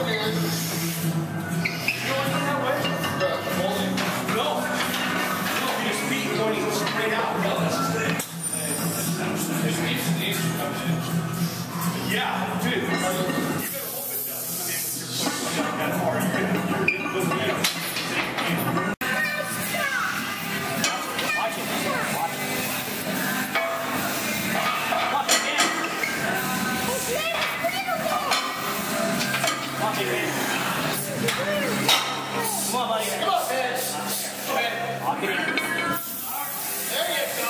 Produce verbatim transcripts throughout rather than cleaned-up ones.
Yeah, dude. You better hope it does. That far, you're gonna, you're gonna, watch it. Watch it. Watch it again. Come on, big man. Come on, buddy. Come on, man. Go ahead. Lock it in. There you go.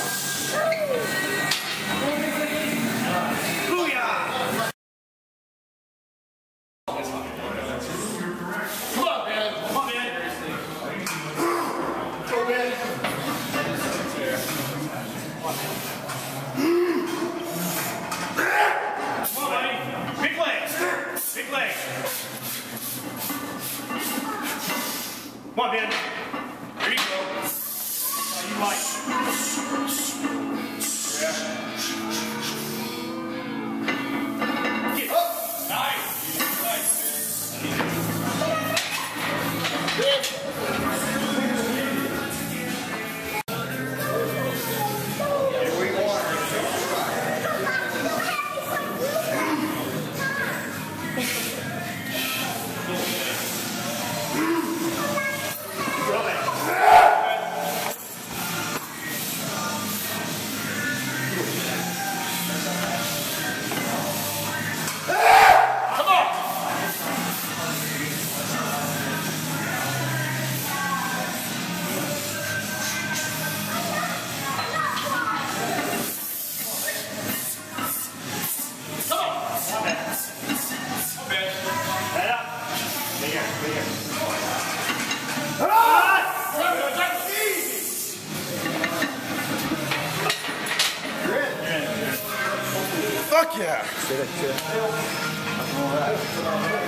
Come on, man. There you go. Oh, you like. Yeah. Get up. Nice. Nice. Good. Here we go. Fuck yeah! Sit it, sit it.